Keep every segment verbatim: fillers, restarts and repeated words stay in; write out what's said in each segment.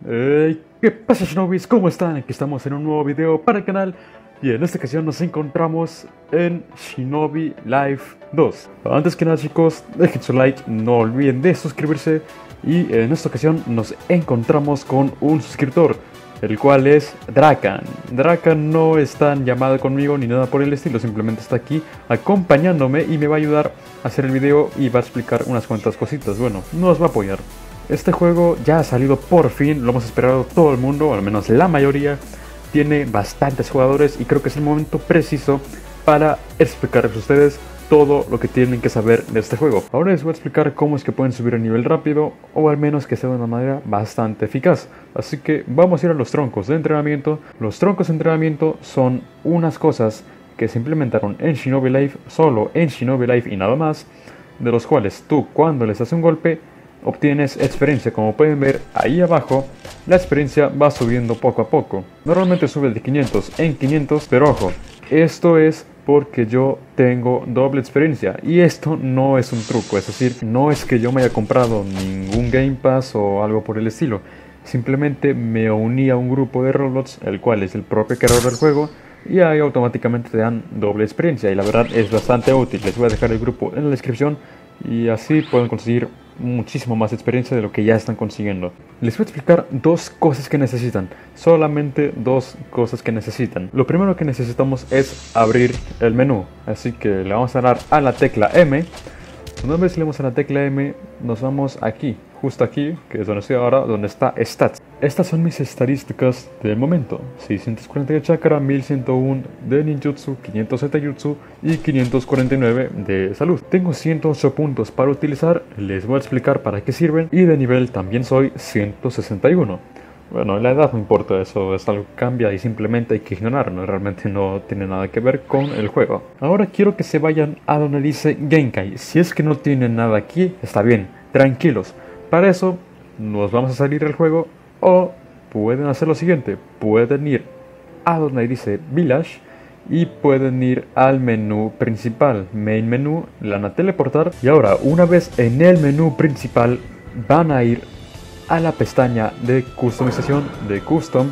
Hey, ¿qué pasa, Shinobis? ¿Cómo están? Aquí estamos en un nuevo video para el canal y en esta ocasión nos encontramos en Shinobi Life dos. Antes que nada, chicos, dejen su like, no olviden de suscribirse y en esta ocasión nos encontramos con un suscriptor, el cual es Drakan. Drakan no está en llamada conmigo ni nada por el estilo, simplemente está aquí acompañándome y me va a ayudar a hacer el video y va a explicar unas cuantas cositas. Bueno, nos va a apoyar. Este juego ya ha salido por fin, lo hemos esperado todo el mundo, al menos la mayoría. Tiene bastantes jugadores y creo que es el momento preciso para explicarles a ustedes todo lo que tienen que saber de este juego. Ahora les voy a explicar cómo es que pueden subir el nivel rápido, o al menos que sea de una manera bastante eficaz. Así que vamos a ir a los troncos de entrenamiento. Los troncos de entrenamiento son unas cosas que se implementaron en Shinobi Life, solo en Shinobi Life y nada más, de los cuales tú, cuando les das un golpe, obtienes experiencia. Como pueden ver ahí abajo, la experiencia va subiendo poco a poco. Normalmente sube de quinientos en quinientos, pero ojo, esto es porque yo tengo doble experiencia y esto no es un truco, es decir, no es que yo me haya comprado ningún Game Pass o algo por el estilo. Simplemente me uní a un grupo de Roblox, el cual es el propio creador del juego, y ahí automáticamente te dan doble experiencia y la verdad es bastante útil. Les voy a dejar el grupo en la descripción y así pueden conseguir muchísimo más experiencia de lo que ya están consiguiendo. Les voy a explicar dos cosas que necesitan, solamente dos cosas que necesitan. Lo primero que necesitamos es abrir el menú, así que le vamos a dar a la tecla M. Una vez le damos a la tecla M, nos vamos aquí, justo aquí, que es donde estoy ahora, donde está Stats. Estas son mis estadísticas del momento: seiscientos cuarenta de chakra, mil ciento uno de ninjutsu, quinientos de taijutsu y quinientos cuarenta y nueve de salud. Tengo ciento ocho puntos para utilizar, les voy a explicar para qué sirven, y de nivel también soy ciento sesenta y uno. Bueno, la edad no importa, eso es algo que cambia y simplemente hay que ignorarlo, realmente no tiene nada que ver con el juego. Ahora quiero que se vayan a donde dice Genkai. Si es que no tienen nada aquí, está bien, tranquilos. Para eso nos vamos a salir del juego, o pueden hacer lo siguiente: pueden ir a donde dice Village y pueden ir al menú principal, Main Menú, le van a teleportar y ahora una vez en el menú principal van a ir a la pestaña de customización, de custom,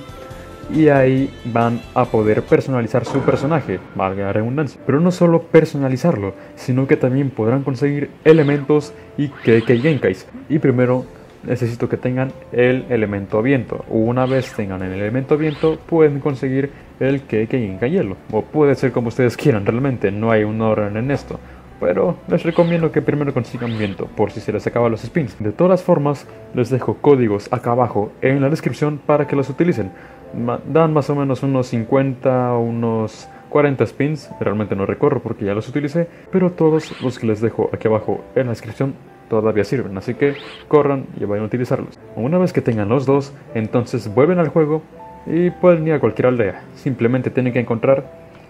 y ahí van a poder personalizar su personaje, valga la redundancia. Pero no solo personalizarlo, sino que también podrán conseguir elementos y Keikei Genkais. Y primero necesito que tengan el elemento viento. Una vez tengan el elemento viento, pueden conseguir el Keikei Genkai hielo, o puede ser como ustedes quieran, realmente no hay un orden en esto. Pero les recomiendo que primero consigan viento, por si se les acaban los spins. De todas formas, les dejo códigos acá abajo en la descripción para que los utilicen. Ma dan más o menos unos cincuenta o unos cuarenta spins, realmente no recorro porque ya los utilicé, pero todos los que les dejo aquí abajo en la descripción todavía sirven, así que corran y vayan a utilizarlos. Una vez que tengan los dos, entonces vuelven al juego y pueden ir a cualquier aldea. Simplemente tienen que encontrar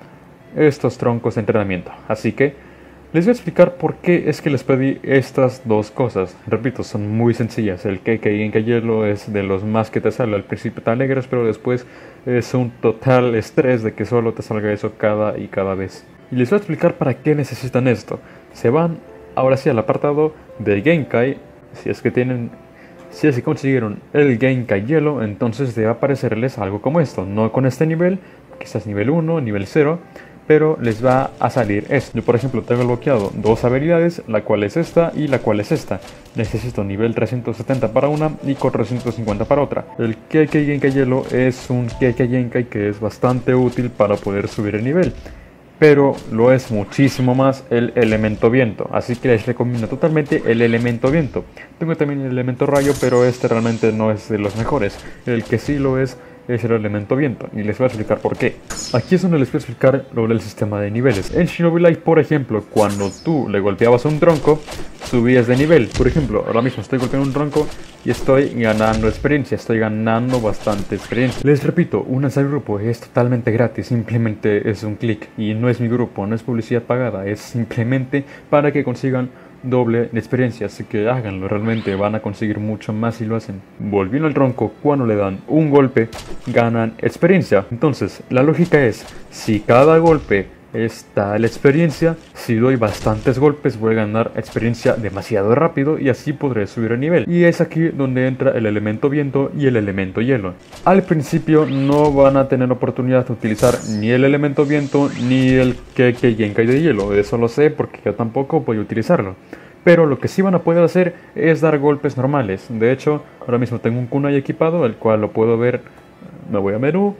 estos troncos de entrenamiento, así que les voy a explicar por qué es que les pedí estas dos cosas. Repito, son muy sencillas. El Keikei Genkai hielo es de los más que te sale. Al principio te alegras, pero después es un total estrés de que solo te salga eso cada y cada vez. Y les voy a explicar para qué necesitan esto. Se van ahora sí al apartado de Genkai. Si es que tienen, si es que consiguieron el Genkai hielo, entonces debe aparecerles algo como esto. No con este nivel, quizás nivel uno, nivel cero, pero les va a salir esto. Yo por ejemplo tengo bloqueado dos habilidades, la cual es esta y la cual es esta. Necesito nivel trescientos setenta para una y cuatrocientos cincuenta para otra. El Keikei Genkai hielo es un Keikei Genkai que es bastante útil para poder subir el nivel, pero lo es muchísimo más el elemento viento, así que les recomiendo totalmente el elemento viento. Tengo también el elemento rayo, pero este realmente no es de los mejores. El que sí lo es es el elemento viento, y les voy a explicar por qué. Aquí es donde les voy a explicar lo del sistema de niveles. En Shinobi Life, por ejemplo, cuando tú le golpeabas a un tronco, subías de nivel. Por ejemplo, ahora mismo estoy golpeando un tronco y estoy ganando experiencia, estoy ganando bastante experiencia. Les repito, unirse al grupo es totalmente gratis, simplemente es un clic, y no es mi grupo, no es publicidad pagada, es simplemente para que consigan doble de experiencia, así que háganlo, realmente van a conseguir mucho más si lo hacen. Volviendo al tronco, cuando le dan un golpe, ganan experiencia. Entonces, la lógica es, si cada golpe está la experiencia. Si doy bastantes golpes voy a ganar experiencia demasiado rápido y así podré subir el nivel. Y es aquí donde entra el elemento viento y el elemento hielo. Al principio no van a tener oportunidad de utilizar ni el elemento viento ni el Kekkei Genkai de hielo. Eso lo sé porque yo tampoco voy a utilizarlo. Pero lo que sí van a poder hacer es dar golpes normales. De hecho, ahora mismo tengo un kunai equipado, el cual lo puedo ver. Me voy a menú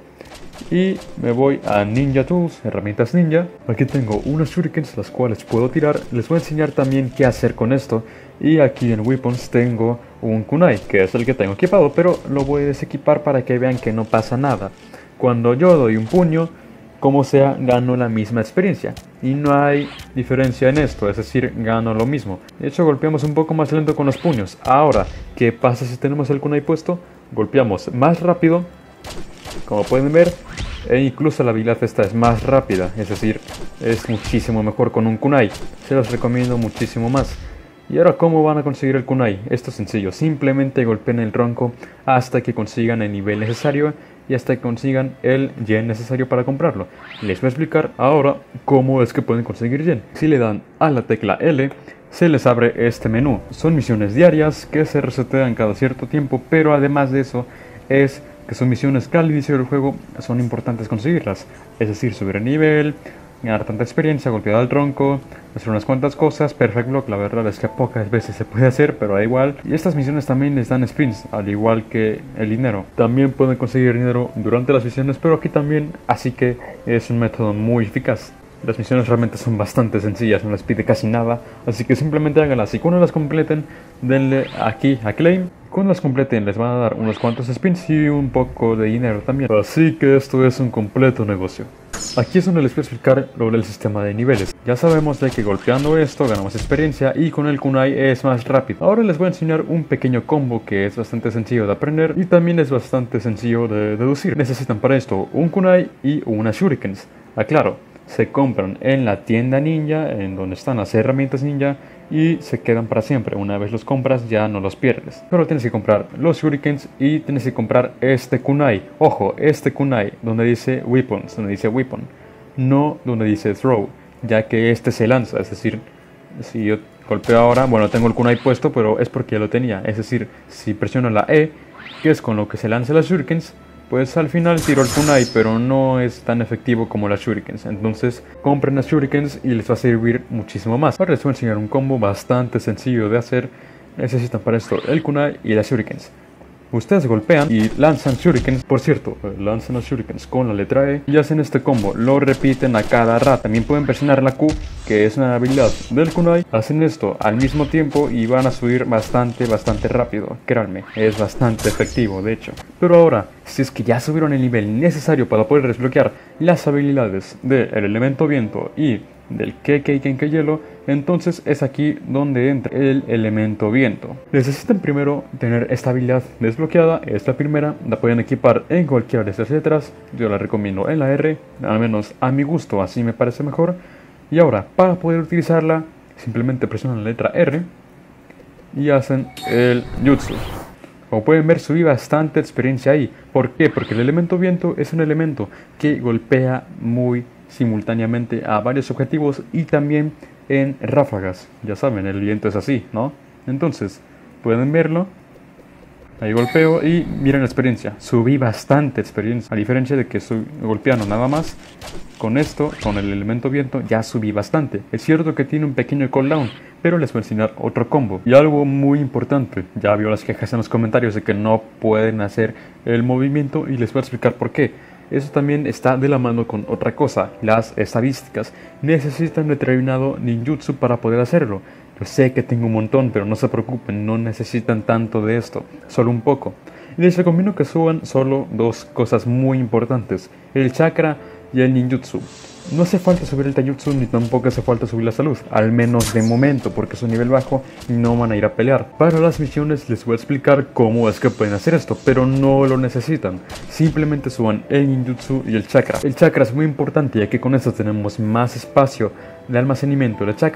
y me voy a Ninja Tools, herramientas ninja. Aquí tengo unos shurikens las cuales puedo tirar. Les voy a enseñar también qué hacer con esto. Y aquí en Weapons tengo un kunai, que es el que tengo equipado, pero lo voy a desequipar para que vean que no pasa nada. Cuando yo doy un puño, como sea, gano la misma experiencia. Y no hay diferencia en esto, es decir, gano lo mismo. De hecho, golpeamos un poco más lento con los puños. Ahora, ¿qué pasa si tenemos el kunai puesto? Golpeamos más rápido, como pueden ver, e incluso la habilidad esta es más rápida, es decir, es muchísimo mejor con un kunai. Se los recomiendo muchísimo más. Y ahora, ¿cómo van a conseguir el kunai? Esto es sencillo, simplemente golpeen el tronco hasta que consigan el nivel necesario y hasta que consigan el yen necesario para comprarlo. Les voy a explicar ahora cómo es que pueden conseguir yen. Si le dan a la tecla L, se les abre este menú. Son misiones diarias que se resetean cada cierto tiempo, pero además de eso es que son misiones que al inicio del juego son importantes conseguirlas. Es decir, subir el nivel, ganar tanta experiencia, golpear al tronco, hacer unas cuantas cosas. Perfect Block, la verdad es que pocas veces se puede hacer, pero da igual. Y estas misiones también les dan sprints, al igual que el dinero. También pueden conseguir dinero durante las misiones, pero aquí también, así que es un método muy eficaz. Las misiones realmente son bastante sencillas, no les pide casi nada, así que simplemente háganlas. Y cuando las completen, denle aquí a Claim. Cuando las completen les van a dar unos cuantos spins y un poco de dinero también. Así que esto es un completo negocio. Aquí es donde les voy a explicar sobre el sistema de niveles. Ya sabemos de que golpeando esto ganamos experiencia y con el kunai es más rápido. Ahora les voy a enseñar un pequeño combo que es bastante sencillo de aprender y también es bastante sencillo de deducir. Necesitan para esto un kunai y unas shurikens. Aclaro, se compran en la tienda ninja, en donde están las herramientas ninja, y se quedan para siempre. Una vez los compras ya no los pierdes. Pero tienes que comprar los shurikens y tienes que comprar este kunai. Ojo, este kunai donde dice weapons, donde dice weapon, no donde dice throw, ya que este se lanza. Es decir, si yo golpeo ahora, bueno, tengo el kunai puesto, pero es porque ya lo tenía. Es decir, si presiono la E, que es con lo que se lanza las shurikens, pues al final tiro el kunai, pero no es tan efectivo como las shurikens. Entonces compren las shurikens y les va a servir muchísimo más. Ahora les voy a enseñar un combo bastante sencillo de hacer. Necesitan para esto el kunai y las shurikens. Ustedes golpean y lanzan shurikens. Por cierto, lanzan los shurikens con la letra E y hacen este combo. Lo repiten a cada rato. También pueden presionar la Q, que es una habilidad del kunai. Hacen esto al mismo tiempo y van a subir bastante, bastante rápido. Créanme, es bastante efectivo, de hecho. Pero ahora, si es que ya subieron el nivel necesario para poder desbloquear las habilidades del elemento viento y del Kekkei Genkai hielo, entonces es aquí donde entra el elemento viento. Necesitan primero tener esta habilidad desbloqueada. Esta primera la pueden equipar en cualquiera de estas letras. Yo la recomiendo en la R, al menos a mi gusto, así me parece mejor. Y ahora, para poder utilizarla, simplemente presionan la letra R y hacen el jutsu. Como pueden ver, subí bastante experiencia ahí. ¿Por qué? Porque el elemento viento es un elemento que golpea muy simultáneamente a varios objetivos y también en ráfagas. Ya saben, el viento es así, ¿no? Entonces, pueden verlo. Ahí golpeo y miren la experiencia. Subí bastante experiencia. A diferencia de que estoy golpeando nada más, con esto, con el elemento viento, ya subí bastante. Es cierto que tiene un pequeño cooldown, pero les voy a enseñar otro combo. Y algo muy importante. Ya vio las quejas en los comentarios de que no pueden hacer el movimiento y les voy a explicar por qué. Eso también está de la mano con otra cosa, las estadísticas. Necesitan determinado ninjutsu para poder hacerlo. Yo sé que tengo un montón, pero no se preocupen, no necesitan tanto de esto, solo un poco. Y les recomiendo que suban solo dos cosas muy importantes, el chakra y el ninjutsu. No hace falta subir el taijutsu ni tampoco hace falta subir la salud, al menos de momento, porque es un nivel bajo y no van a ir a pelear. Para las misiones les voy a explicar cómo es que pueden hacer esto, pero no lo necesitan. Simplemente suban el ninjutsu y el chakra. El chakra es muy importante ya que con esto tenemos más espacio de almacenamiento del chakra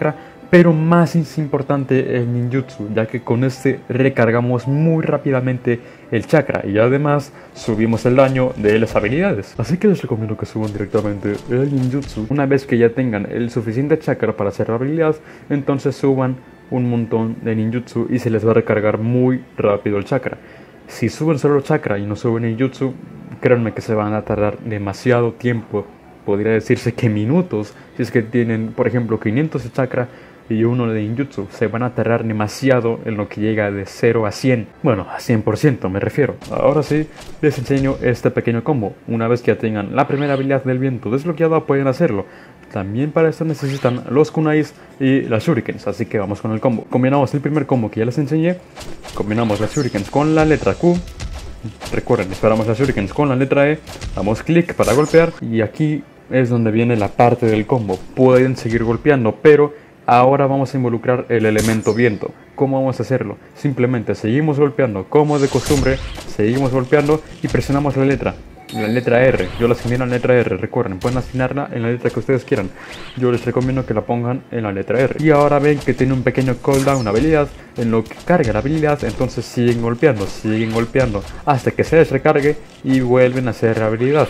pero más es importante el ninjutsu, ya que con este recargamos muy rápidamente el chakra y además subimos el daño de las habilidades. Así que les recomiendo que suban directamente el ninjutsu. Una vez que ya tengan el suficiente chakra para hacer la habilidad, entonces suban un montón de ninjutsu y se les va a recargar muy rápido el chakra. Si suben solo chakra y no suben ninjutsu, créanme que se van a tardar demasiado tiempo, podría decirse que minutos, si es que tienen por ejemplo quinientos de chakra y uno de ninjutsu, se van a tardar demasiado en lo que llega de cero a cien, bueno, a cien por ciento me refiero. Ahora sí, les enseño este pequeño combo. Una vez que ya tengan la primera habilidad del viento desbloqueada, pueden hacerlo. También para esto necesitan los kunais y las shurikens, así que vamos con el combo. Combinamos el primer combo que ya les enseñé, combinamos las shurikens con la letra Q. Recuerden, disparamos las shurikens con la letra E, damos clic para golpear y aquí es donde viene la parte del combo. Pueden seguir golpeando, pero ahora vamos a involucrar el elemento viento. ¿Cómo vamos a hacerlo? Simplemente seguimos golpeando como de costumbre, seguimos golpeando y presionamos la letra. La letra R, yo la asigné en la letra R, recuerden, pueden asignarla en la letra que ustedes quieran. Yo les recomiendo que la pongan en la letra R. Y ahora ven que tiene un pequeño cooldown, una habilidad. En lo que carga la habilidad, entonces siguen golpeando, siguen golpeando hasta que se les recargue y vuelven a hacer la habilidad.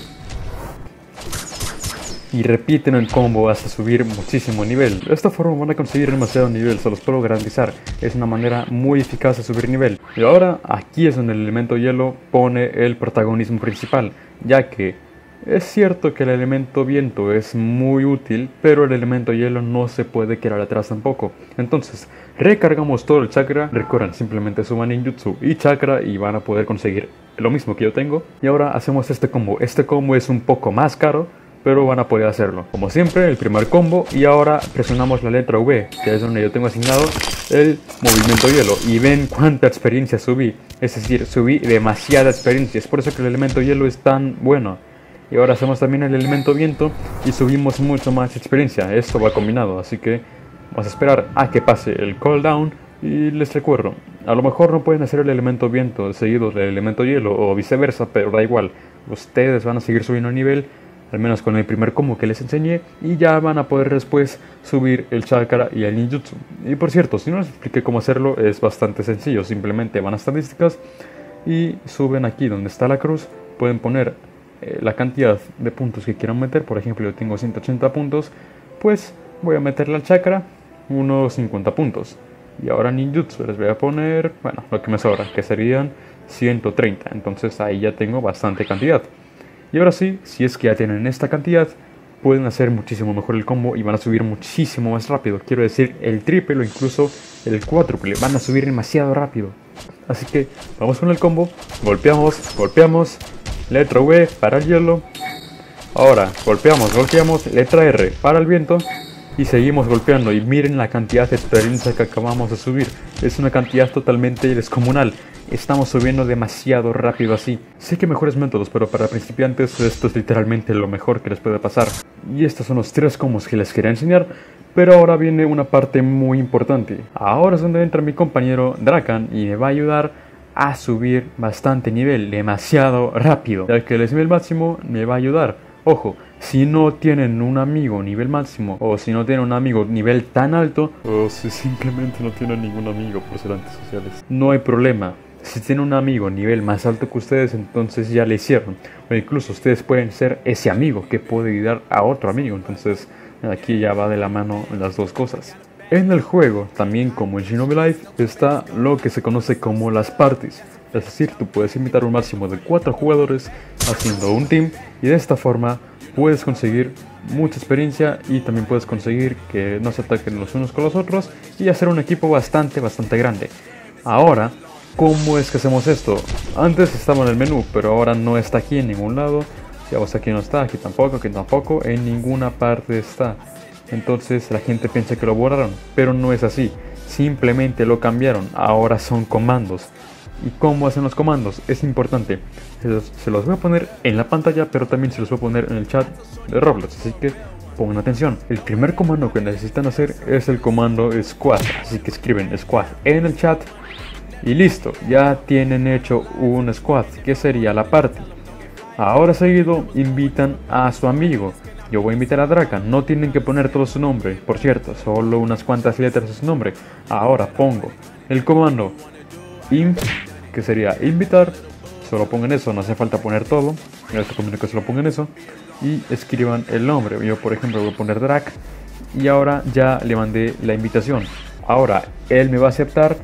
Y repiten el combo hasta subir muchísimo nivel. De esta forma van a conseguir demasiado nivel, se los puedo garantizar. Es una manera muy eficaz de subir nivel. Y ahora aquí es donde el elemento hielo pone el protagonismo principal, ya que es cierto que el elemento viento es muy útil, pero el elemento hielo no se puede quedar atrás tampoco. Entonces recargamos todo el chakra. Recuerden, simplemente suban ninjutsu y chakra y van a poder conseguir lo mismo que yo tengo. Y ahora hacemos este combo. Este combo es un poco más caro, pero van a poder hacerlo. Como siempre, el primer combo y ahora presionamos la letra V, que es donde yo tengo asignado el movimiento hielo. Y ven cuánta experiencia subí, es decir, subí demasiada experiencia. Es por eso que el elemento hielo es tan bueno. Y ahora hacemos también el elemento viento y subimos mucho más experiencia. Esto va combinado, así que vamos a esperar a que pase el cooldown. Y les recuerdo, a lo mejor no pueden hacer el elemento viento seguido del elemento hielo o viceversa, pero da igual. Ustedes van a seguir subiendo nivel, al menos con el primer combo que les enseñé, y ya van a poder después subir el chakra y el ninjutsu. Y por cierto, si no les expliqué cómo hacerlo, es bastante sencillo. Simplemente van a estadísticas y suben aquí donde está la cruz, pueden poner eh, la cantidad de puntos que quieran meter. Por ejemplo, yo tengo ciento ochenta puntos, pues voy a meterle al chakra unos cincuenta puntos. Y ahora ninjutsu les voy a poner, bueno, lo que me sobra, que serían ciento treinta. Entonces ahí ya tengo bastante cantidad. Y ahora sí, si es que ya tienen esta cantidad, pueden hacer muchísimo mejor el combo y van a subir muchísimo más rápido. Quiero decir, el triple o incluso el cuádruple. Van a subir demasiado rápido. Así que vamos con el combo. Golpeamos, golpeamos. Letra V para el hielo. Ahora golpeamos, golpeamos. Letra R para el viento. Y seguimos golpeando. Y miren la cantidad de experiencia que acabamos de subir. Es una cantidad totalmente descomunal. Estamos subiendo demasiado rápido así. Sé que hay mejores métodos, pero para principiantes esto es literalmente lo mejor que les puede pasar. Y estos son los tres combos que les quería enseñar. Pero ahora viene una parte muy importante. Ahora es donde entra mi compañero Drakan y me va a ayudar a subir bastante nivel, demasiado rápido. Ya que el nivel máximo me va a ayudar. Ojo, si no tienen un amigo nivel máximo, o si no tienen un amigo nivel tan alto, o si simplemente no tienen ningún amigo por ser antisociales, no hay problema. Si tienen un amigo nivel más alto que ustedes, entonces ya le hicieron. O incluso ustedes pueden ser ese amigo que puede ayudar a otro amigo. Entonces aquí ya va de la mano las dos cosas. En el juego, también como en Shinobi Life, está lo que se conoce como las parties. Es decir, tú puedes invitar un máximo de cuatro jugadores haciendo un team y de esta forma puedes conseguir mucha experiencia y también puedes conseguir que no se ataquen los unos con los otros y hacer un equipo bastante, bastante grande. Ahora, ¿cómo es que hacemos esto? Antes estaba en el menú, pero ahora no está aquí en ningún lado. Si vamos aquí no está, aquí tampoco, aquí tampoco, en ninguna parte está. Entonces la gente piensa que lo borraron, pero no es así. Simplemente lo cambiaron, ahora son comandos. ¿Y cómo hacen los comandos? Es importante. Se los, se los voy a poner en la pantalla, pero también se los voy a poner en el chat de Roblox, así que pongan atención. El primer comando que necesitan hacer es el comando squad, así que escriben squad en el chat. Y listo, ya tienen hecho un squad, que sería la party. Ahora seguido invitan a su amigo. yo voy a invitar a Drakan. No tienen que poner todo su nombre, por cierto, solo unas cuantas letras de su nombre. Ahora pongo el comando imp, que sería invitar. Solo pongan eso, no hace falta poner todo. Les recomiendo que solo pongan eso y escriban el nombre. Yo, por ejemplo, voy a poner Drak y ahora ya le mandé la invitación. Ahora él me va a aceptar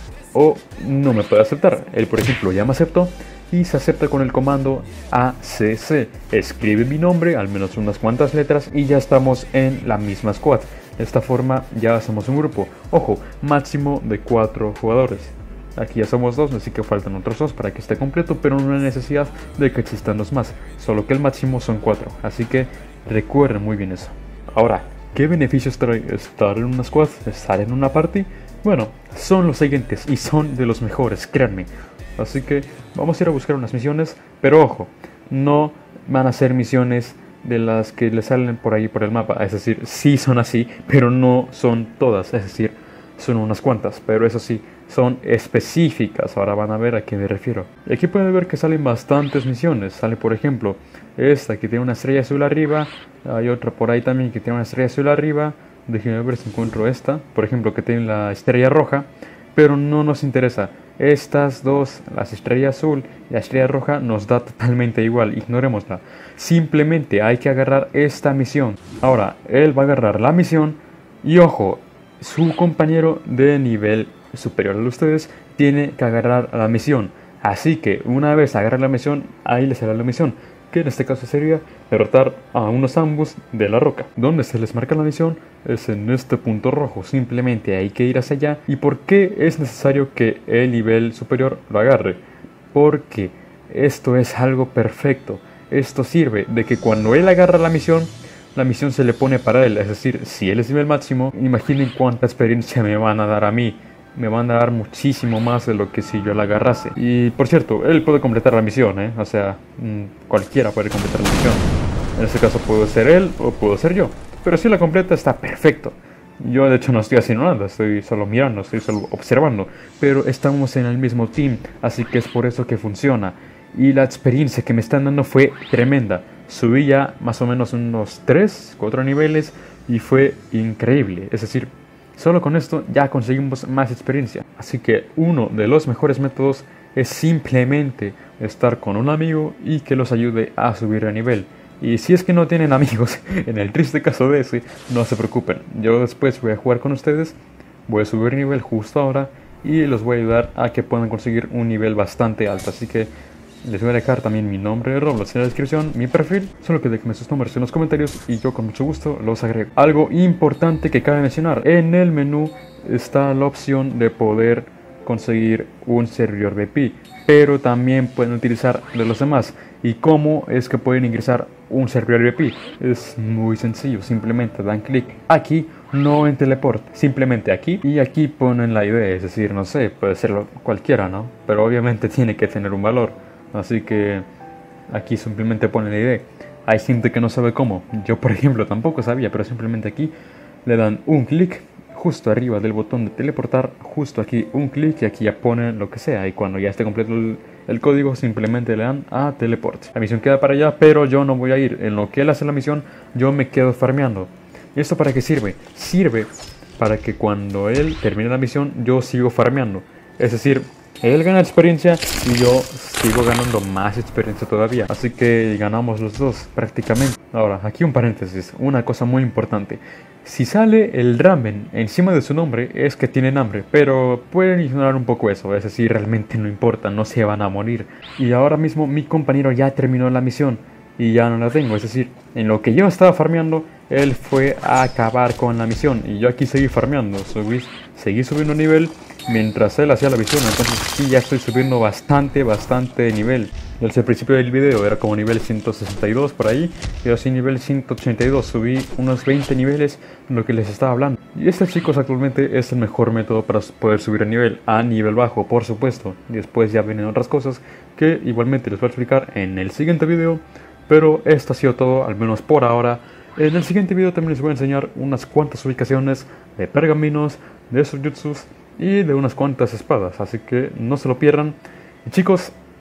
o no me puede aceptar. Él, por ejemplo, ya me aceptó y se acepta con el comando A C C. Escribe mi nombre, al menos unas cuantas letras, y ya estamos en la misma squad. De esta forma ya somos un grupo. Ojo, máximo de cuatro jugadores. Aquí ya somos dos, así que faltan otros dos para que esté completo, pero no hay necesidad de que existan dos más, solo que el máximo son cuatro, así que recuerden muy bien eso. Ahora, ¿qué beneficios trae estar en una squad, estar en una party? Bueno, son los siguientes y son de los mejores, créanme. Así que vamos a ir a buscar unas misiones, pero ojo, no van a ser misiones de las que le salen por ahí por el mapa, es decir, sí son así, pero no son todas, es decir, son unas cuantas, pero eso sí, son específicas. Ahora van a ver a qué me refiero. Y aquí pueden ver que salen bastantes misiones. Sale, por ejemplo, esta que tiene una estrella azul arriba. Hay otra por ahí también que tiene una estrella azul arriba. Déjenme ver si encuentro esta, por ejemplo, que tiene la estrella roja, pero no nos interesa. Estas dos, las estrellas azul y la estrella roja, nos da totalmente igual, ignorémosla. Simplemente hay que agarrar esta misión. Ahora, él va a agarrar la misión y ojo, su compañero de nivel superior a ustedes tiene que agarrar la misión. Así que una vez agarre la misión, ahí les será la misión, que en este caso sería derrotar a unos ambos de la roca. Donde se les marca la misión es en este punto rojo. Simplemente hay que ir hacia allá. ¿Y por qué es necesario que el nivel superior lo agarre? Porque esto es algo perfecto. Esto sirve de que cuando él agarra la misión, la misión se le pone para él. Es decir, si él es nivel máximo, imaginen cuánta experiencia me van a dar a mí. Me van a dar muchísimo más de lo que si yo la agarrase. Y por cierto, él puede completar la misión, ¿eh? O sea, cualquiera puede completar la misión. En este caso puedo ser él o puedo ser yo. Pero si la completa está perfecto. Yo de hecho no estoy haciendo nada, estoy solo mirando, estoy solo observando. Pero estamos en el mismo team, así que es por eso que funciona. Y la experiencia que me están dando fue tremenda. Subí ya más o menos unos tres, cuatro niveles y fue increíble. Es decir, solo con esto ya conseguimos más experiencia. Así que uno de los mejores métodos es simplemente estar con un amigo y que los ayude a subir de nivel. Y si es que no tienen amigos, en el triste caso de ese, no se preocupen. Yo después voy a jugar con ustedes, voy a subir nivel justo ahora y los voy a ayudar a que puedan conseguir un nivel bastante alto. Así que les voy a dejar también mi nombre de Roblox en la descripción, mi perfil, solo que déjenme sus nombres en los comentarios y yo con mucho gusto los agrego. Algo importante que cabe mencionar, en el menú está la opción de poder conseguir un servidor V I P, pero también pueden utilizar de los demás. ¿Y cómo es que pueden ingresar un servidor V I P? Es muy sencillo, simplemente dan clic aquí, no en teleport, simplemente aquí y aquí ponen la I D, es decir, no sé, puede ser cualquiera, ¿no? Pero obviamente tiene que tener un valor. Así que aquí simplemente ponen la I D. Hay gente que no sabe cómo. Yo, por ejemplo, tampoco sabía, pero simplemente aquí le dan un clic justo arriba del botón de teleportar, justo aquí un clic y aquí ya ponen lo que sea. Y cuando ya esté completo el, el código, simplemente le dan a teleport. La misión queda para allá, pero yo no voy a ir. En lo que él hace la misión, yo me quedo farmeando. ¿Y esto para qué sirve? Sirve para que cuando él termine la misión, yo sigo farmeando. Es decir, él gana experiencia y yo sigo ganando más experiencia todavía. Así que ganamos los dos prácticamente. Ahora, aquí un paréntesis, una cosa muy importante. Si sale el ramen encima de su nombre es que tienen hambre, pero pueden ignorar un poco eso, es decir, realmente no importa, no se van a morir. Y ahora mismo mi compañero ya terminó la misión y ya no la tengo, es decir, en lo que yo estaba farmeando, él fue a acabar con la misión y yo aquí seguí farmeando, subí, seguí subiendo nivel mientras él hacía la misión. Entonces aquí ya estoy subiendo bastante, bastante de nivel. Desde el principio del video era como nivel ciento sesenta y dos por ahí, y así nivel ciento ochenta y dos, subí unos veinte niveles de lo que les estaba hablando. Y este, chicos, actualmente es el mejor método para poder subir el nivel, a nivel bajo, por supuesto. Y después ya vienen otras cosas que igualmente les voy a explicar en el siguiente video, pero esto ha sido todo, al menos por ahora. En el siguiente video también les voy a enseñar unas cuantas ubicaciones de pergaminos, de sojutsus y de unas cuantas espadas, así que no se lo pierdan. Y chicos,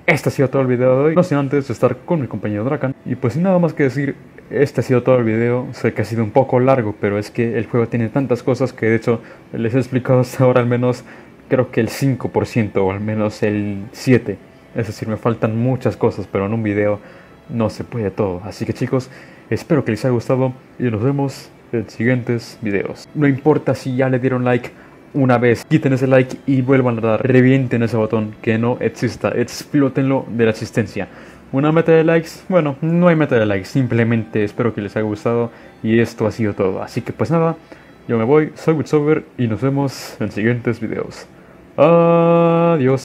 este ha sido todo el video de hoy, no sin antes estar con mi compañero Drakan. Y pues sin nada más que decir, este ha sido todo el video. Sé que ha sido un poco largo, pero es que el juego tiene tantas cosas que de hecho les he explicado hasta ahora al menos creo que el cinco por ciento o al menos el siete por ciento. Es decir, me faltan muchas cosas, pero en un video no se puede todo. Así que chicos, espero que les haya gustado y nos vemos en siguientes videos. No importa si ya le dieron like una vez, quiten ese like y vuelvan a dar, revienten ese botón, que no exista, explótenlo de la existencia. Una meta de likes, bueno, no hay meta de likes, simplemente espero que les haya gustado y esto ha sido todo. Así que pues nada, yo me voy, soy Witsover y nos vemos en siguientes videos. Adiós.